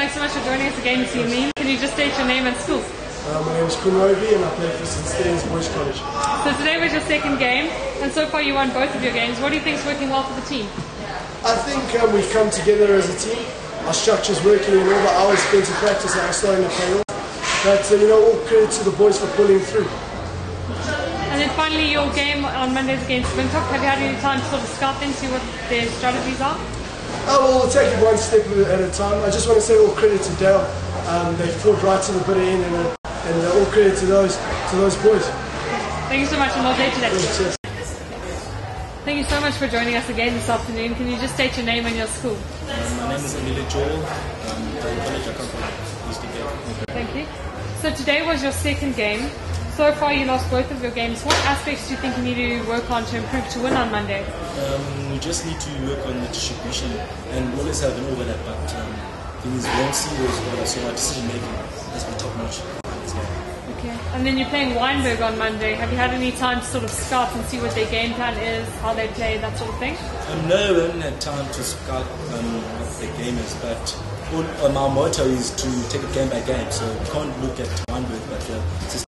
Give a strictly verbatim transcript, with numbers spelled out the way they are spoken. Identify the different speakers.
Speaker 1: thanks so much for joining us again this evening. Can you just state your name and school?
Speaker 2: Uh, my name is Kun Roby and I play for Saint Stephen's Boys College.
Speaker 1: So today was your second game, and so far you won both of your games. What do you think is working well for the team?
Speaker 2: I think um, we've come together as a team. Our structure's working and all the hours spent in practice are starting to pay off. But uh, you know, all credit to the boys for pulling through.
Speaker 1: And then finally, your game on Mondays against Windhoek. Have you had any time to sort of scout them, see what their strategies are?
Speaker 2: Oh, well, we'll take it one step at a time. I just want to say all credit to Dale. Um, they fought right to the bitter end, and, uh, and uh, all credit to those to those boys.
Speaker 1: Thank you so much, and well played today.
Speaker 2: Cheers.
Speaker 1: Thank you so much for joining us again this afternoon. Can you just state your name and your school?
Speaker 3: Um, my name is Emile Joel. Um, playing college. I come from East Cape.
Speaker 1: Thank you. So today was your second game. So far you lost both of your games. What aspects do you think you need to work on to improve to win on Monday?
Speaker 3: Um, we just need to work on the distribution and we always have an overlap, but um, things we don't see those goals, so our decision making has been top notch.
Speaker 1: Okay. And then you're playing Wynberg on Monday. Have you had any time to sort of scout and see what their game plan is, how they play, that sort of thing?
Speaker 3: Um, no, we haven't had time to scout um, what the game is, but all, um, our motto is to take it game by game, so we can't look at Wynberg, but uh,